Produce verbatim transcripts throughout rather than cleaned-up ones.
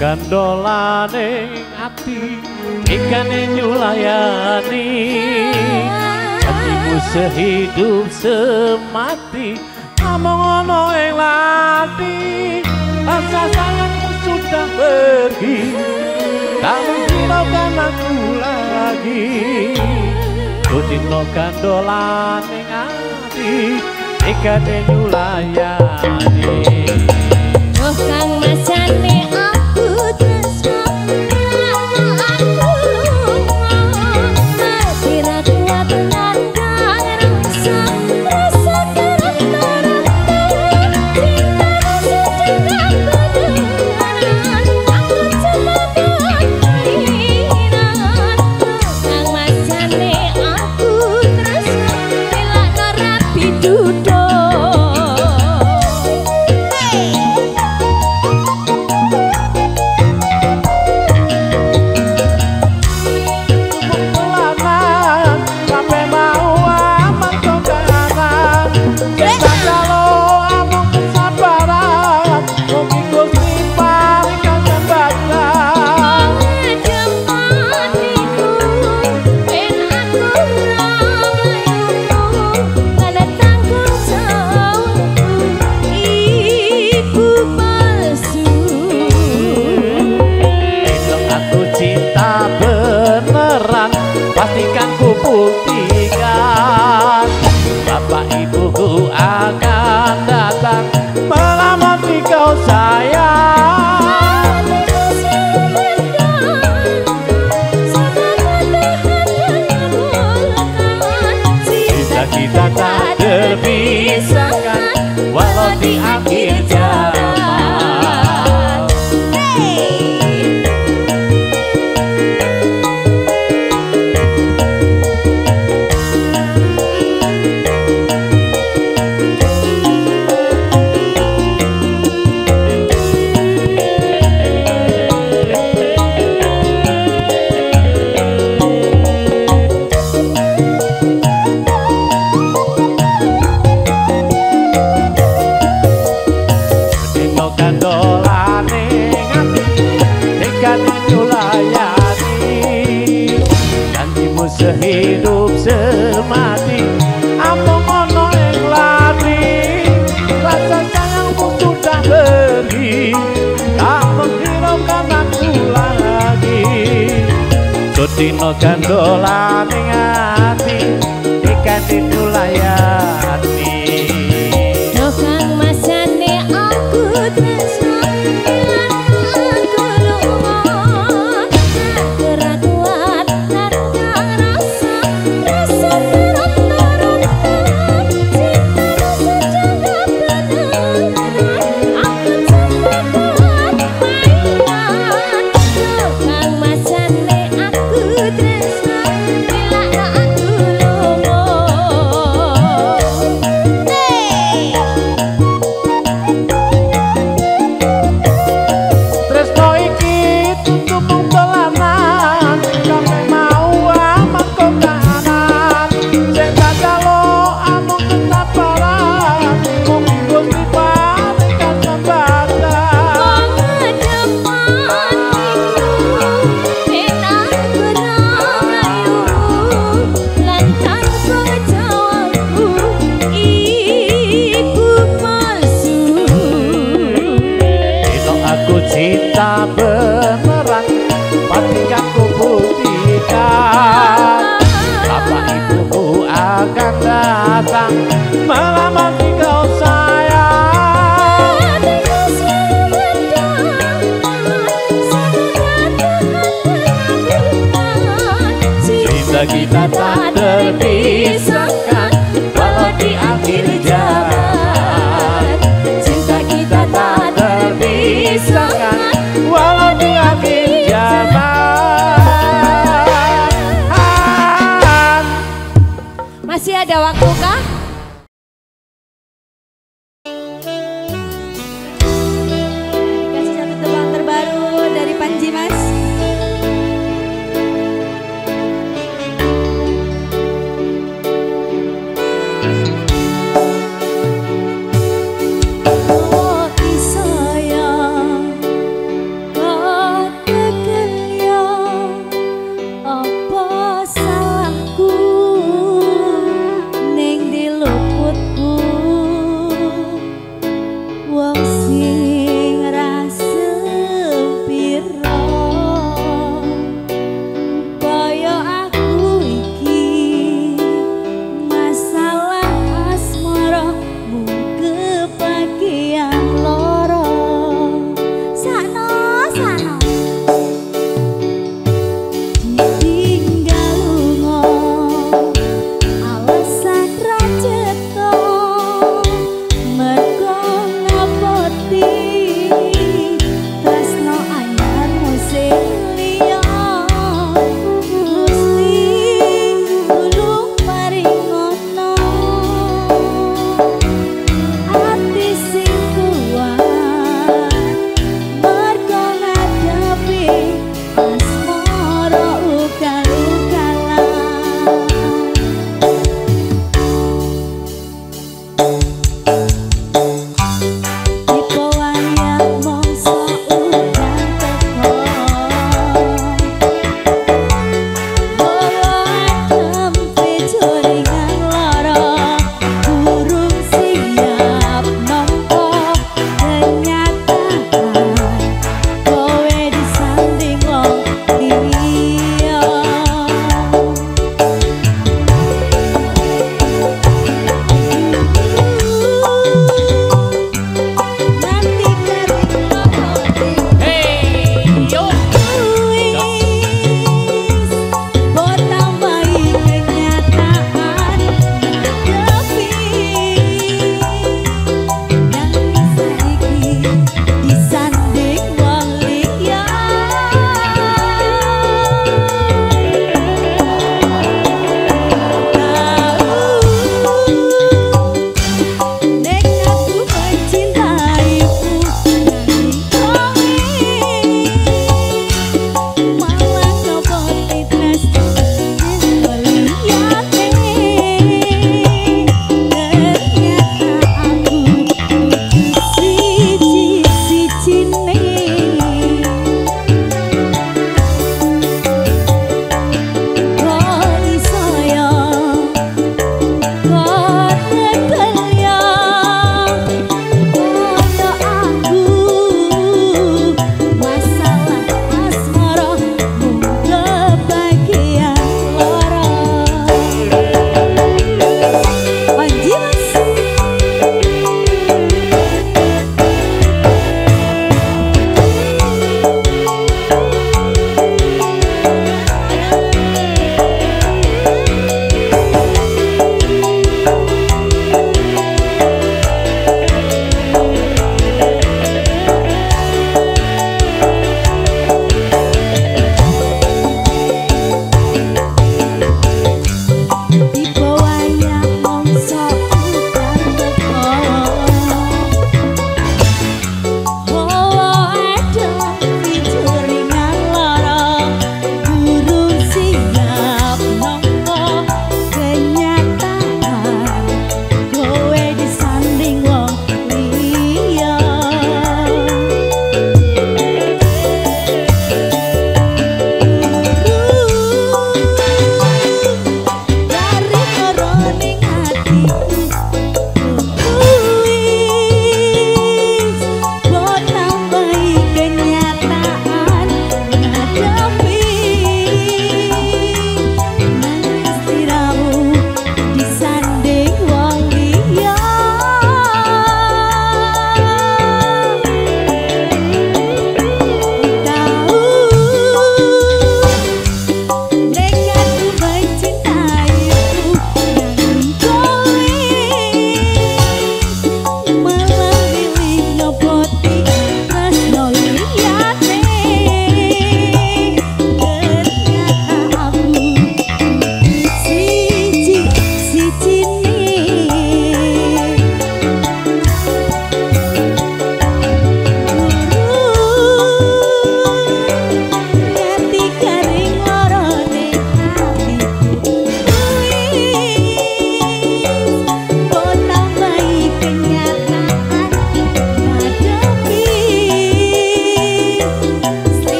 Gandolane ati ikane nyulayani hatimu sehidup semati among ono ing lati rasa sayangmu sudah pergi tak menghiraukan aku lagi kudino gandolane ati ikane nyulayani oh kang masane pastikan ku buktikan bapak ibuku akan datang melamar kau sayang cinta kita tak terpisahkan walau di akhir zaman. Sehidup semati among ono ing lati rasa sayangmu sudah pergi tak menghiraukan aku lagi sudino gandolane ati ikan dinulayani oh kang masane aku tresno cinta beneran pastikan ku buktikan bapak ibuku akan datang melamar kau sayang cinta kita tak terpisahkan walau di akhir zaman cinta kita tak terpisahkan walau di akhir zaman. Masih ada waktu kah? Dikasih satu tebang terbaru dari Panji Mas.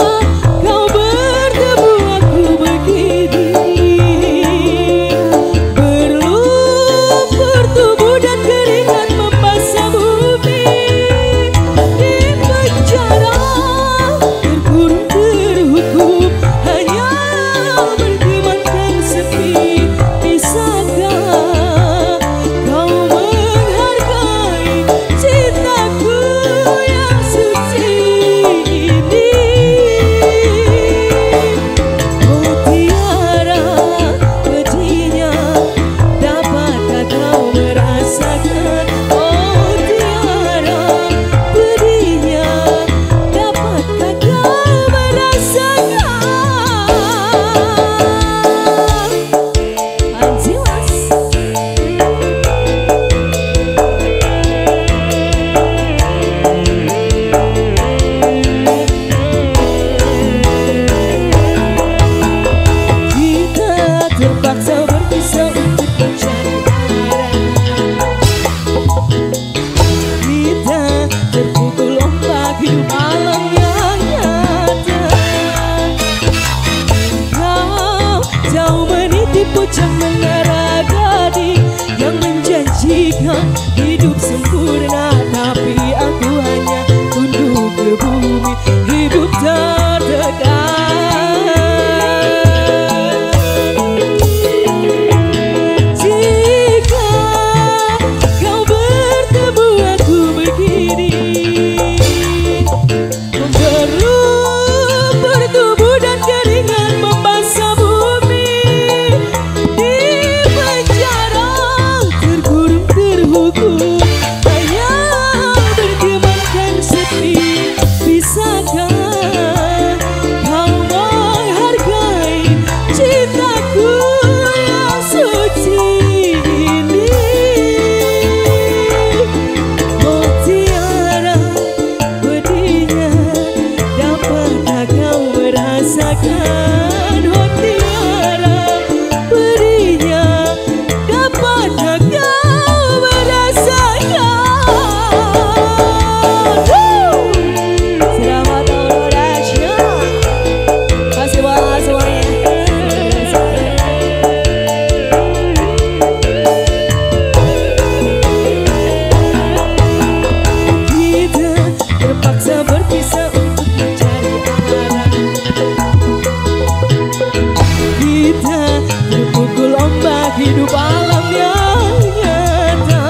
kau bertemu aku begini, berlumpur tubuh dan keringat membasah bumi. Di penjara terkurung terhukum, hanya bertemankan sepi. Bisakah kau menghargai cintaku yang suci ini? Oh tiara pedihnya, dapatkah kau merasakan? Oh tiara pedihnya, dapatkah kau merasakan? Anjiwas. Kita terpaksa berpisah untuk mencari arah. Kita terpukul ombak hidup alam yang nyata. Kau jauh meniti puncak menara gading yang menjanjikan hidup sempurna, tapi aku hanya tunduk ke bumi, hidup tertekan. Jika kau bertemu aku begini, berlumpur tubuh dan keringat membasah bumi. Di penjara terkurung terhukum, hanya bertemankan sepi. Bisakah kau menghargai cintaku yang suci ini? Oh tiara pedihnya, dapatkah kau merasakan? Oh tiara pedihnya, dapatkah kau merasakan? Woo! Selamat Tahun Nasional. Kasih buat semuanya. Kita terpaksa berpisah untuk mencari arah. Kita terpukul ombak hidup alam yang nyata.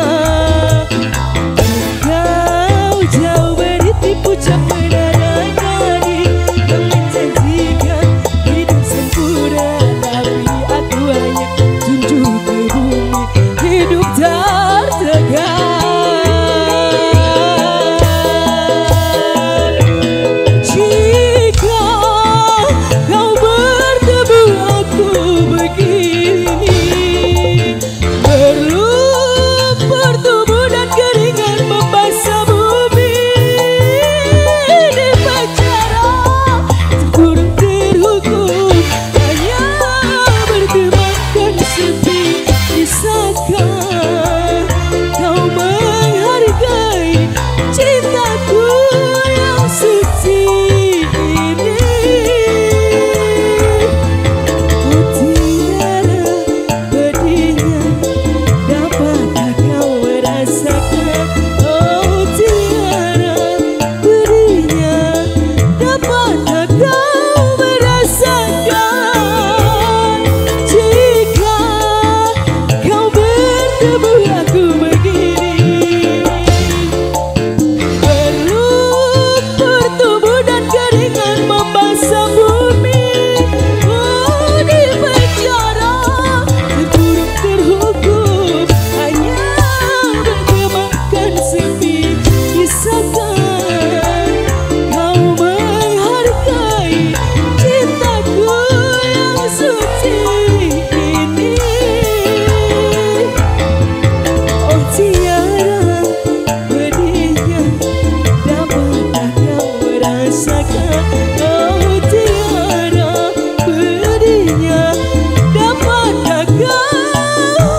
Kau jauh meniti puncak menara gading yang menjanjikan hidup sempurna, tapi aku hanya tunduk ke bumi, hidup tertekan. Jika kau bertemu aku begini, berlumpur tubuh dan keringat membasah bumi. Di penjara terkurung terhukum, hanya bertemankan sepi. Bisakah kau menghargai cintaku yang suci ini? Oh tiara pedihnya, dapatkah kau merasakan? Oh tiara pedihnya, dapatkah kau merasakan? Jika kau bertemu aku begini, berlumpur tubuh dan keringat membasah bumi. Oh di penjara terkurung terhukum, hanya bertemankan sepi. Bisakah kau menghargai cintaku yang suci ini? Oh tiara pedihnya, dapatkah kau merasakan? Oh tiara pedihnya, dapatkah kau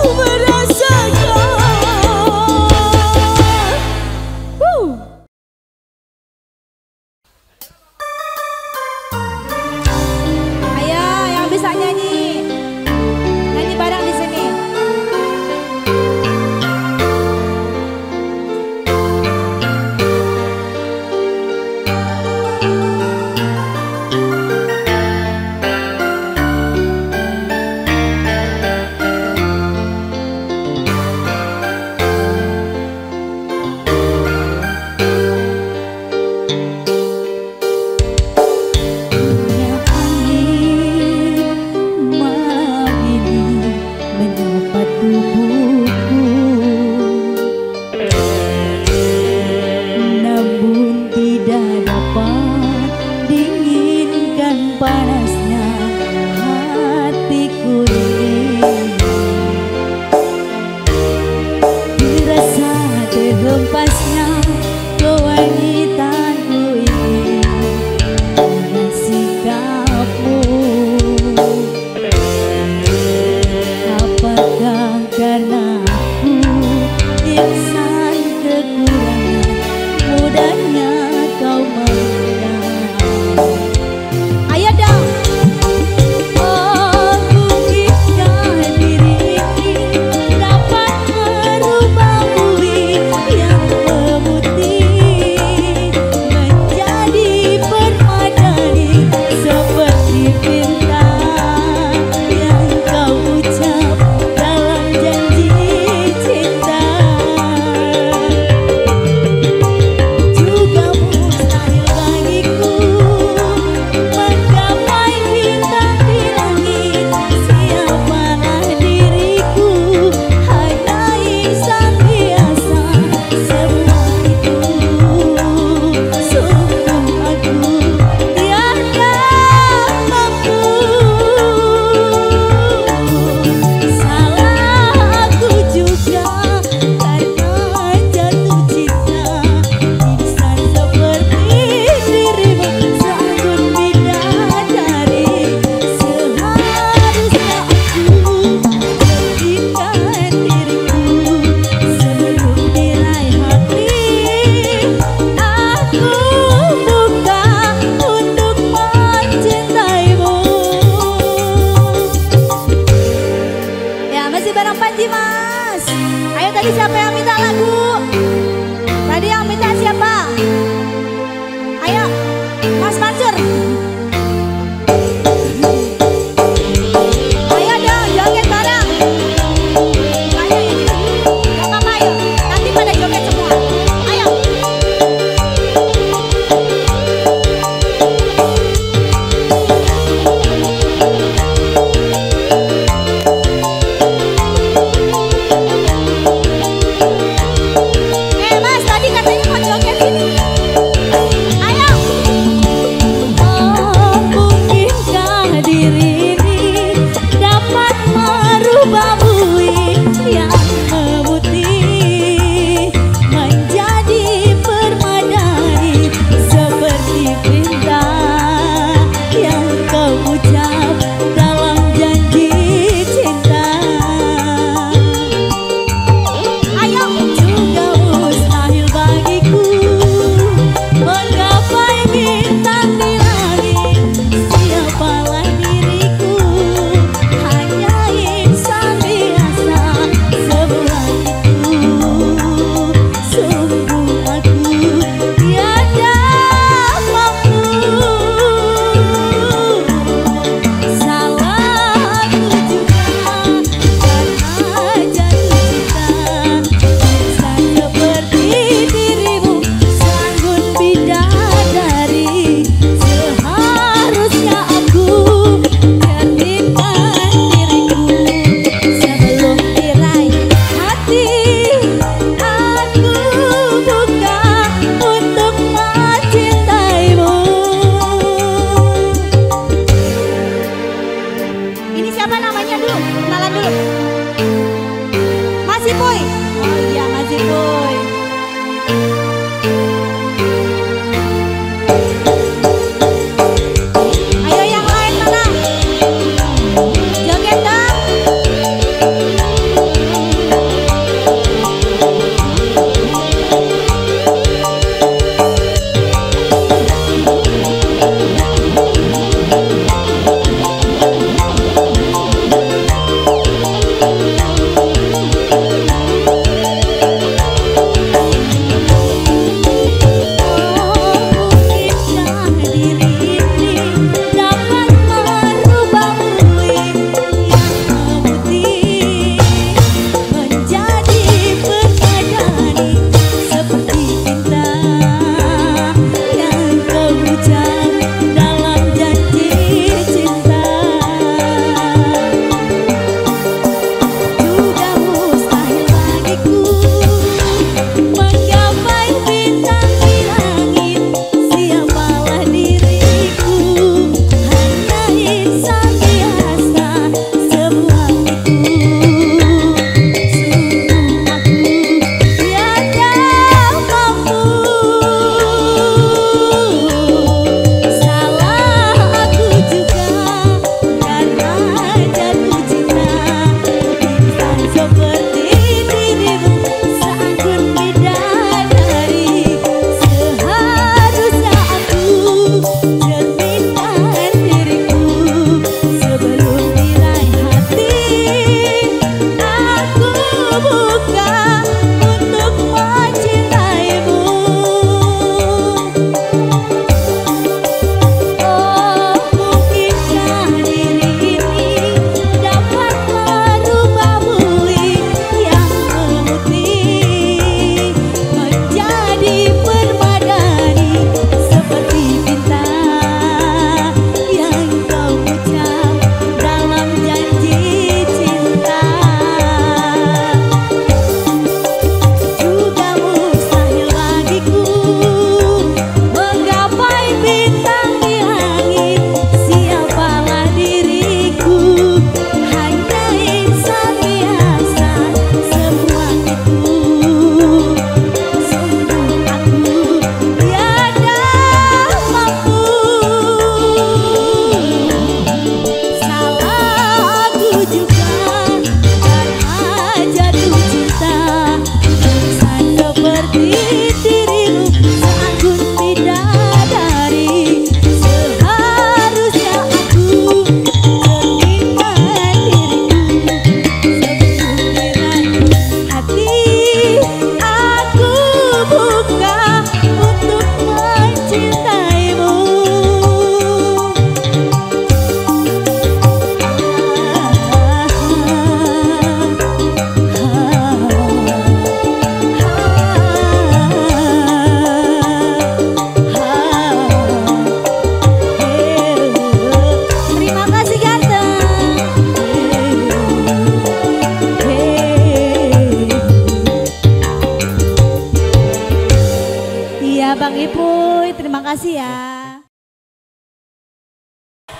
merasakan? Woo!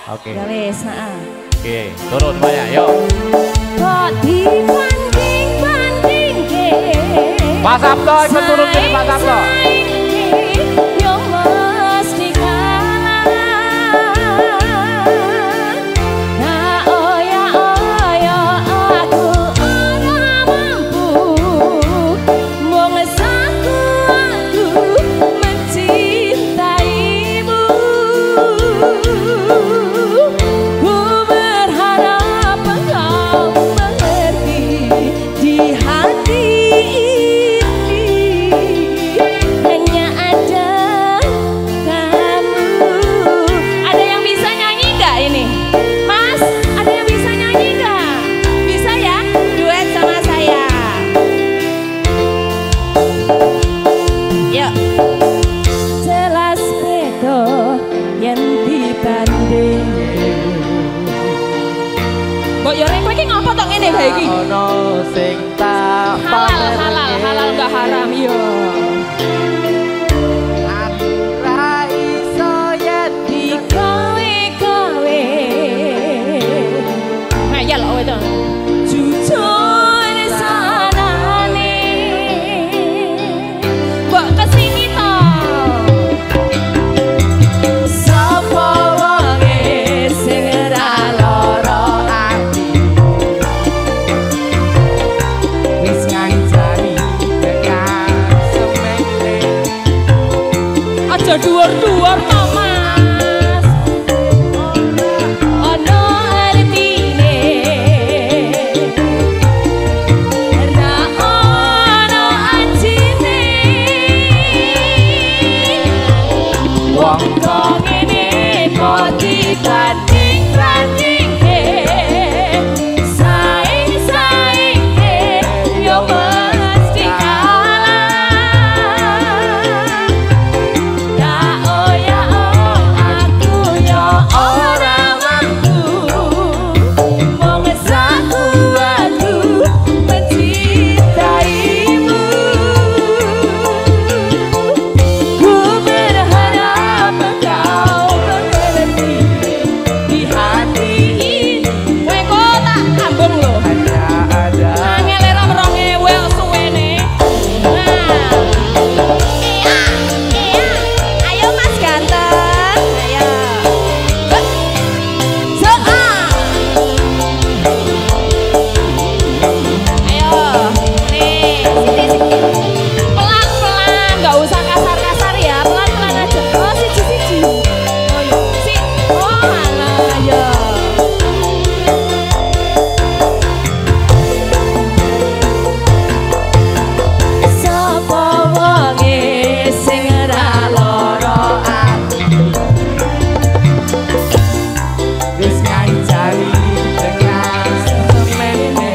Oke. Ya wis, heeh. Oke, turun semuanya, yuk. Kok dibanding-bandingke. Mas Sabto ikut turun sini, Mas Sabto. Yo mesti kalah. Nah, oh ya, oh ya, aku ora mampu. Mung saku aku mencintaimu. Ku berharap engkau mengerti di hati ini hanya ada kamu. Ada yang bisa nyanyi nggak ini? Mas, ada yang bisa nyanyi nggak? Bisa ya? Duet sama saya. Yuk. Jelas beda yang dibanding. Mbok yo rek kowe iki ngopo tok ngene bae iki? Ono sing tak Halal, halal, halal enggak haram yo. Aku ra iso yen Di kowe-kowe. Ngayal kowe to. Jujur sanane. Mbok kesini to. Sapa wonge sing ora lara ati. wis ngancani tekan semene. Aja dhuwur-dhuwur to, Mas. Ono artine. Ra ono ajine. Wong kok ngene kok dibanding-bandingke. Saing-saingke yo mesti kalah. Ya oh ya oh aku yo ora mampu. Mung saku aku mencintaimu. Ku berharap engkau mengerti di hati ini. Kowe kok tak ambung lho. Hanya ada Angel rom rong ewu suwene. Nah. Iya, iya. Ayo Mas ganteng. Ayo. Soa. Ayo. Nih, sini sini. Pelan-pelan, enggak usah kasar-kasar ya. Pelan-pelan aja. Oh, siji-siji. Oh, iya. Si. Oh, alah ya. Sapa wonge sing ora lara ati. wis ngancani tekan semene.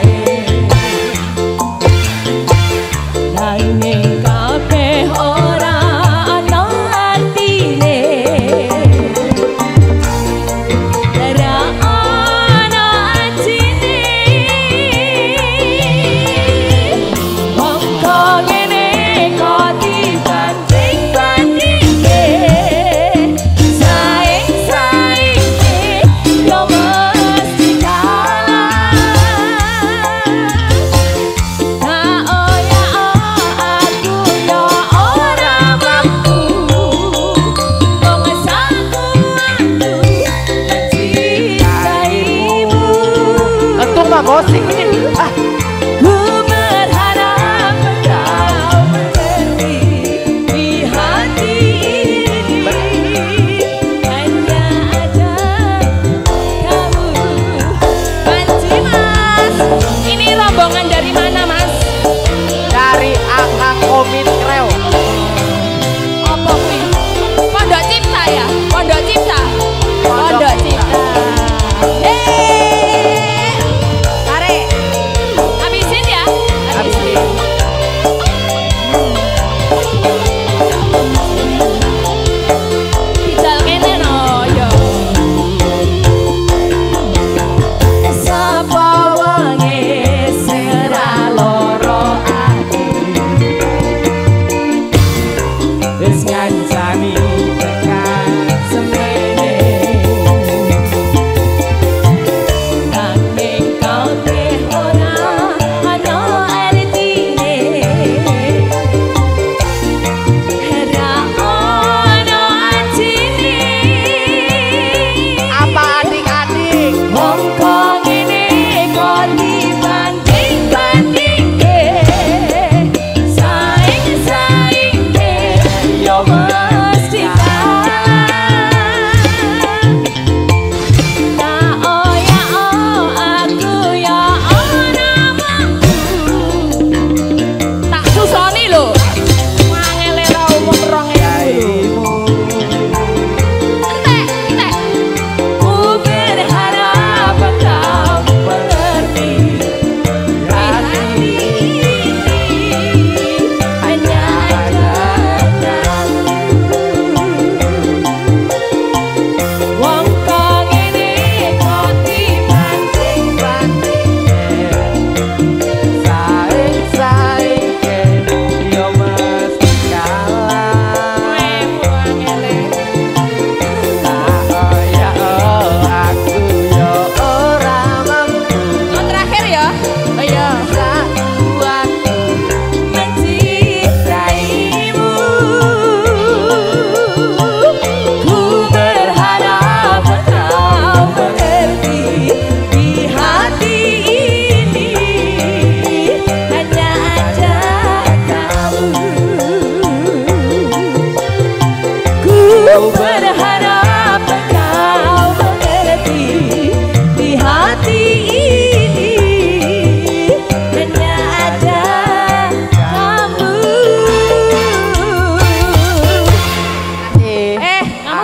Nanging kabeh ora ana artine. Ora ana ajine. Wong kok ngene kok dibanding-bandingke. Saing-saingke yo mesti kalah. Nah oh ya oh aku yo ora mampu. Wong saku aku mencintaimu. Entuk mah gosing ini. Ah, Ku berharap engkau mengerti di hati ini hanya ada kamu. Panji Mas, ini rombongan dari mana Mas? dari Akang Komit Kreo. Apa kuwi? Pondok Cipta ya? Pondok Cipta. Pondok Cipta. Eh, tarik.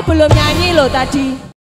belum nyanyi loh tadi.